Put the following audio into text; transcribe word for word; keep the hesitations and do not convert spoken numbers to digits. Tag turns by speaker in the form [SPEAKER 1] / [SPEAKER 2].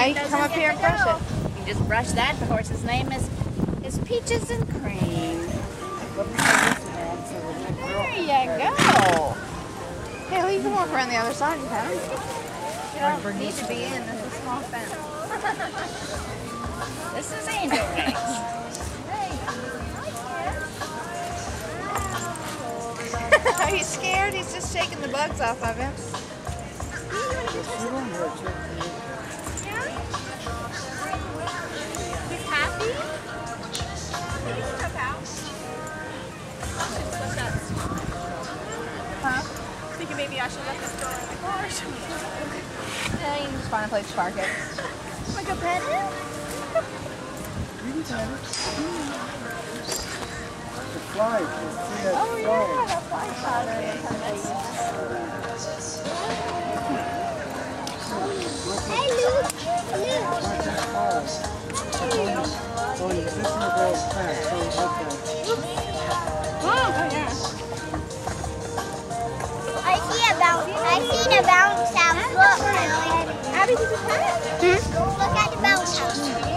[SPEAKER 1] you can come up here and brush it.
[SPEAKER 2] You can just brush that. The horse's name is is Peaches and Cream.
[SPEAKER 1] There you go. Haley, you can walk around the other side and pet him.
[SPEAKER 2] You don't need to be in. This is a small fence. This is Angel Wings.
[SPEAKER 1] Are you scared? He's just shaking the bugs off of him.
[SPEAKER 3] He's happy? He can jump out.
[SPEAKER 1] Huh?
[SPEAKER 3] Thinking maybe I should let this go in the car or something.
[SPEAKER 1] Yeah, you can just find a place to park it.
[SPEAKER 3] Like a pet him?
[SPEAKER 4] The fly, you see that
[SPEAKER 1] Oh
[SPEAKER 4] fly.
[SPEAKER 1] yeah, the fly swatter.
[SPEAKER 3] Hey, Luke. Luke.
[SPEAKER 4] Watch that fly. Oh, you listen to those fast, so okay.
[SPEAKER 1] Oh yeah.
[SPEAKER 3] I see a bounce. I see the bounce house. Look. Abby, did you pet it? Hmm? Look at the bounce house.